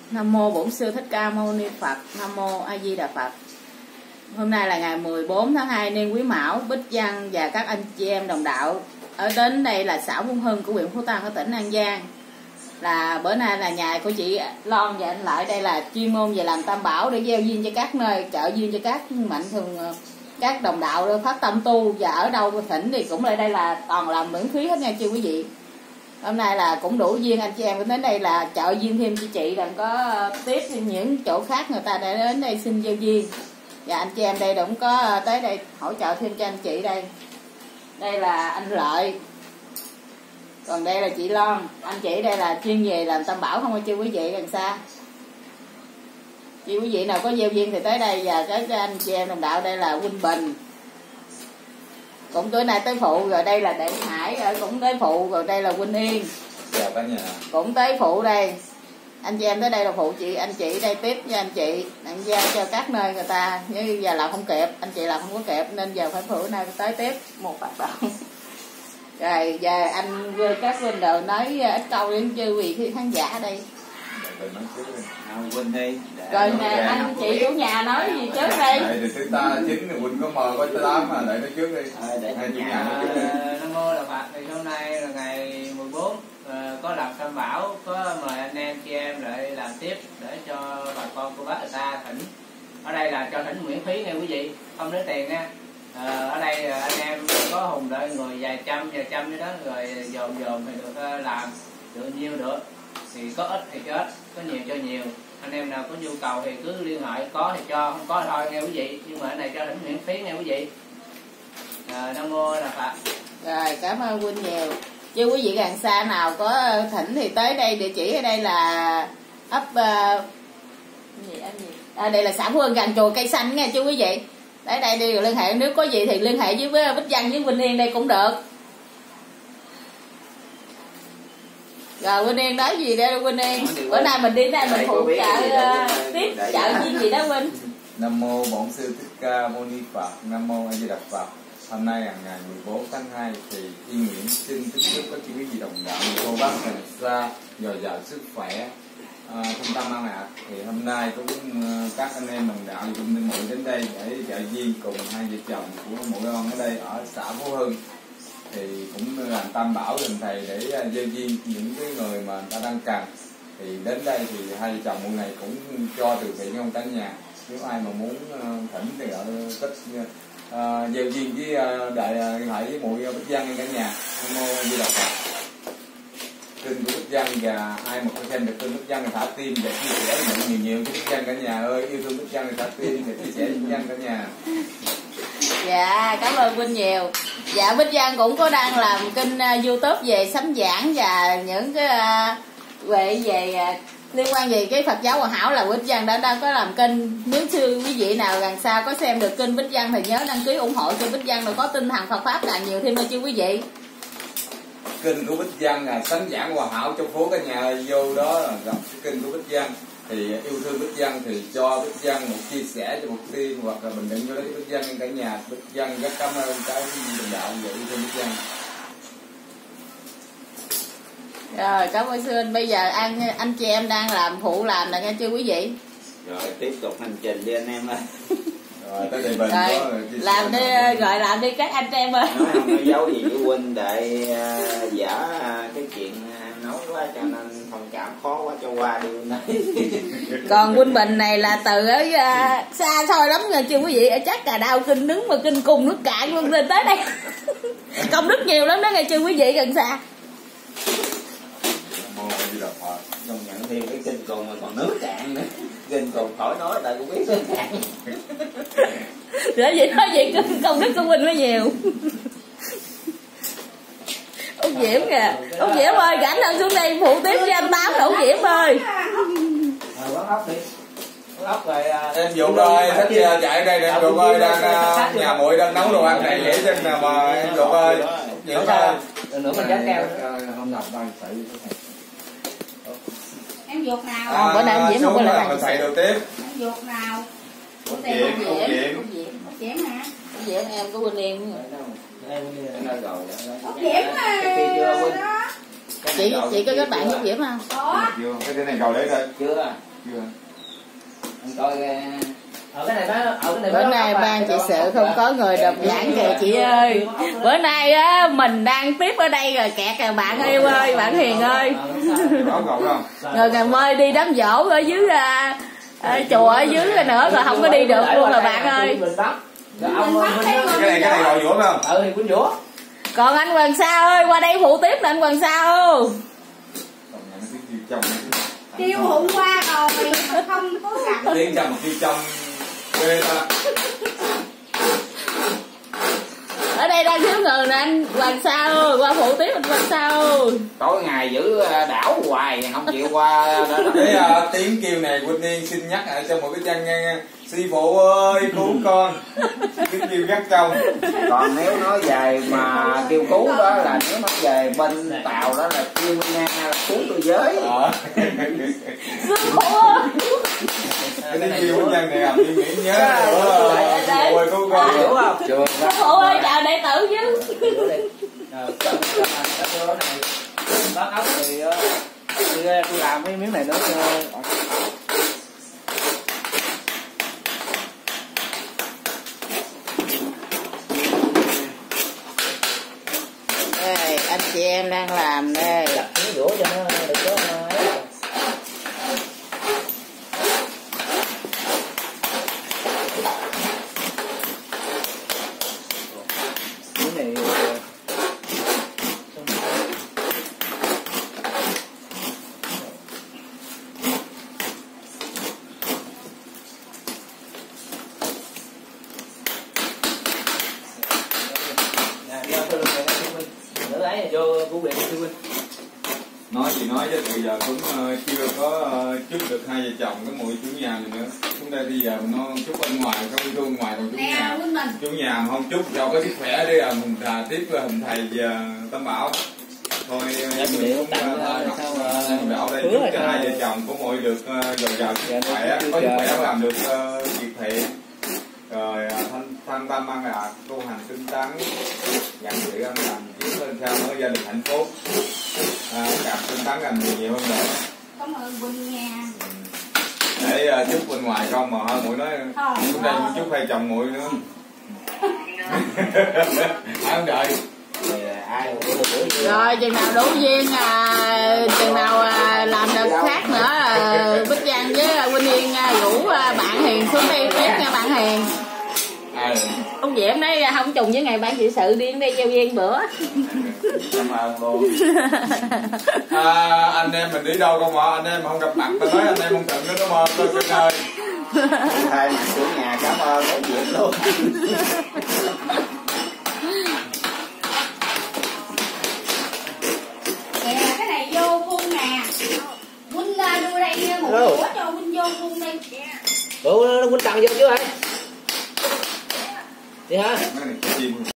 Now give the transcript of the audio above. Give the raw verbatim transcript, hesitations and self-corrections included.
Nam mô Bổn Sư Thích Ca Mâu Ni Phật. Nam mô A Di Đà Phật. Hôm nay là ngày mười bốn tháng hai niên Quý Mão. Bích Văn và các anh chị em đồng đạo ở đến đây là xã Phú Hưng của huyện Phú Tân ở tỉnh An Giang. Là bữa nay là nhà của chị Lon và anh Lợi, đây là chuyên môn về làm tam bảo để gieo duyên cho các nơi, trợ duyên cho các mạnh thường các đồng đạo phát tâm tu, và ở đâu thỉnh thì cũng lại đây là toàn làm miễn phí hết nha chưa quý vị. Hôm nay là cũng đủ duyên anh chị em đến đây là trợ duyên thêm cho chị, đừng có tiếp những chỗ khác người ta đã đến đây xin gieo duyên, và anh chị em đây cũng có tới đây hỗ trợ thêm cho anh chị. Đây đây là anh Lợi, còn đây là chị Lon. Anh chị đây là chuyên về làm tam bảo không chưa quý vị, gần xa chị quý vị nào có gieo duyên thì tới đây. Và các anh chị em đồng đạo đây là Huynh Bình cũng tối nay tới phụ, rồi đây là Đệ Hải cũng tới phụ, rồi đây là Huynh Yên chào cả nhà cũng tới phụ. Đây anh chị em tới đây là phụ chị, anh chị đây tiếp với anh chị đặng giao cho các nơi người ta, như giờ làm không kịp, anh chị làm không có kịp nên giờ phải phụ nay tới tiếp một hoạt động. Rồi giờ anh các huynh đều nói ít câu đến chư vị khán giả ở đây. Rồi nè anh chị chủ nhà nói gì trước đi. Thì thứ ta chính thì Quỳnh có mời có tám mà để nói trước đi. Hai chủ nhà nói trước đi. Nam mô Đà Phật. Thì hôm nay là ngày mười bốn, có làm tam bảo, có mời anh em chị em lại làm tiếp để cho bà con cô bác người ta thỉnh. Ở đây là cho thỉnh miễn phí nha quý vị, không lấy tiền nha. À, ở đây anh em có hùng đợi người vài trăm vài trăm vậy đó, rồi dồn dồn thì được làm được nhiêu được, thì có ít thì cho ít, có nhiều cho nhiều. Anh em nào có nhu cầu thì cứ liên hệ, có thì cho, không có thì thôi nghe quý vị, nhưng mà cái này cho thỉnh miễn phí nghe quý vị. À, Nam mô Đà Phật. Rồi cảm ơn huynh nhiều. Chứ quý vị gần xa nào có thỉnh thì tới đây, địa chỉ ở đây là ấp uh, gì, gì? À, đây là xã Phú Hưng gần chùa Cây Xanh nghe chứ quý vị. Tới đây đi rồi liên hệ, nếu có gì thì liên hệ với Bích Văn với Vinh Yên đây cũng được. Rồi Vinh Yên nói gì đây Vinh Yên? Bữa nay mình đi đây mình phụ trợ uh, tiếp trợ gì gì đó Vinh. Nam mô Bổn Sư Thích Ca Mâu Ni Phật. Nam mô A Di Đà Phật. Hôm nay là ngày mười bốn tháng hai thì Yên Nguyễn xin kính chúc các quý vị đồng đạo cô bác gần xa dồi dào sức khỏe, à, thông tâm an lạc. Thì hôm nay cũng uh, các anh em đồng đạo cùng đi muội đến đây để trợ duyên cùng hai vợ chồng của muội con ở đây ở xã Phú Hưng, thì cũng làm tam bảo gần thầy để uh, gieo duyên những cái người mà người ta đang cần. Thì đến đây thì hai vợ chồng muội này cũng cho từ thiện không cả nhà, nếu ai mà muốn uh, thỉnh thì ở tích uh, gieo duyên với uh, đại liên hệ với muội Bích Văn cả nhà. Nam mô A Di Đà Phật. Kênh của Bích Văn, và ai mà có xem được kênh Bích Văn thì thả tim và chia sẻ nhiều nhiều với Bích Văn cả nhà ơi, yêu thương Bích Văn thì thả tim và chia sẻ với Bích Văn cả nhà. Dạ cảm ơn Vinh nhiều. Dạ Bích Văn cũng có đang làm kênh uh, YouTube về sấm giảng và những cái uh, về về uh, liên quan về cái Phật giáo Hòa Hảo là Bích Văn đã đang có làm kênh. Nếu sư quý vị nào gần xa có xem được kênh Bích Văn thì nhớ đăng ký ủng hộ cho Bích Văn, rồi có tinh thần Phật pháp càng nhiều thêm nữa chứ quý vị. Kênh của Bích Văn là sấm giảng Hòa Hảo trong phố cả nhà vô đó là gặp cái kênh của Bích Văn. Thì yêu thương Bích Văn thì cho Bích Văn một chia sẻ cho một tim hoặc là bình luận cho Bích Văn cả nhà. Bích Văn rất cảm ơn cái đồng đạo và yêu thương Bích Văn. Rồi cảm ơn sư anh. Bây giờ anh anh chị em đang làm phụ làm là nghe chưa quý vị. Rồi tiếp tục hành trình đi anh em ơi. Rồi tới đây mình rồi, có làm đi gọi làm đi các anh em ơi. Nói không có giấu gì với huynh để uh, giả uh, cái chuyện uh, nói quá cho nên thông cảm khó quá cho qua đi huynh đấy. Còn Huynh Bình này là từ ở uh, xa xôi lắm nghe chưa quý vị, ở chắc Cà Đao kinh đứng mà kinh cùng nước cạn luôn lên tới đây. Công đức nhiều lắm đó nghe chưa quý vị gần xa. Công nhận thêm cái kinh cùng mà còn nước cạn nữa. Kinh cùng khỏi nói tại cũng biết nước cạn. Rồi vậy nói vậy công đức của Huynh mới nhiều. Út Diễm kìa, Út Diễm ơi rảnh lên xuống đây phụ tiếp cho anh Tám. Út Diễm ơi. Quán ốc đi. Quán ốc rồi. Em Dũng ơi, thích chạy đây nè Dũng ơi, đang nhà muội đang nấu đồ ăn này vậy trên nào mà em Dũng ơi. Dũng ơi. Nữa mình dán keo. Không làm đâu phải. Em ruột nào? À, bữa nay em Diễm không có lại mình thầy đầu tiếp. Em ruột nào? Út Diễm, Út Diễm. Út Diễm. Út Diễm hả? Út Diễm em có Huynh Em. Út Diễm mà. Chị chị có kết bạn với Út Diễm không? Có. Cái này rồi đấy thôi. Chưa. Chưa. Anh coi ở cái này bán ở cái này Bữa nay ban trị sự không có người đọc giảng kìa chị ơi. Bữa nay á mình đang tiếp ở đây rồi kẹt rồi bạn yêu ơi, bạn Hiền ơi. Có cậu không? Rồi ngày mai đi đám dỗ ở dưới à, à, chùa ở dưới nữa rồi không có đi được luôn rồi bạn ơi. Cái này cái này gọi vũa phải không? Ừ thì quýnh vũa. Còn anh Hoàng Sa ơi, qua đây phụ tiếp nè anh Hoàng Sa ơi. Kêu hôm qua rồi mà không có gặp. Tiếng chồng kêu chồng quê ta. Ở đây đang thiếu người nè anh Hoàng Sa ơi, qua phụ tiếp anh Hoàng Sa ơi. Tối ngày giữ đảo hoài không chịu qua đó. Cái uh, tiếng kêu này Quỳnh Yên xin nhắc lại cho mỗi cái trang nghe nghe. Sư phụ ơi cứu con. Tiếng kêu gắt chồng. Còn nếu nói về mà kêu cứu đó là nếu nói về bên Tàu đó là kêu Nga là cứu tôi giới. Ờ. Sư phụ ơi. Cái tiếng kêu của dân này làm như nghĩ nhớ. Sư phụ ơi cứu con. Hiểu không? Chưa. Sư phụ ơi chào đệ tử chứ. Bác ốc thì tôi làm cái miếng này nữa cho. Đây, anh chị em đang làm đây. Đặt miếng đũa cho nó được có miếng này. Vô cú điện sư huynh. Nói thì nói chứ từ giờ cũng uh, chưa có uh, chúc được hai vợ chồng cái mùi chủ nhà này nữa. Chúng ta bây giờ nó chúc bên ngoài không thu ngoài còn chủ nhà. Chủ nhà mà không chúc cho có sức khỏe đi à mình thà tiếp là hình thầy và Tâm Bảo. Thôi mình cũng uh, đạo đây chúc cho hai vợ chồng của mọi được uh, dồi dào sức khỏe, có sức khỏe làm được uh, việc thiện. Rồi thanh thanh tâm ăn là tu hành tinh tấn, nhận sự ăn làm kiếm lên sao mới gia đình hạnh phúc, à, càng tinh tấn làm nhiều nhiều hơn nữa. Cảm ơn Quỳnh nha. Để uh, chúc bên ngoài không mà hơn mũi nói chúng đây muốn chúc hai chồng mũi nữa. Ai không đợi. Rồi chừng nào đủ duyên à, chừng nào à, làm đợt khác nữa à, Bích Giang với Quỳnh Yên à, rủ à, bạn Hiền xuống đây tiếp nha bạn Hiền. À, Ông Diệm nói không trùng với ngày ban trị sự đi đây giao duyên bữa. Cảm ơn luôn. À, anh em mình đi đâu không mà anh em mà không gặp mặt tôi nói anh em không cần nữa đúng không tôi cưng ơi. Thay mặt chủ nhà cảm ơn cái chuyện luôn. Kìa cái này vô phun nè. Quỳnh đưa đây một đũa cho Quỳnh vô phun đi. Ủa Quỳnh tặng vô chứ ơi. Đi hả?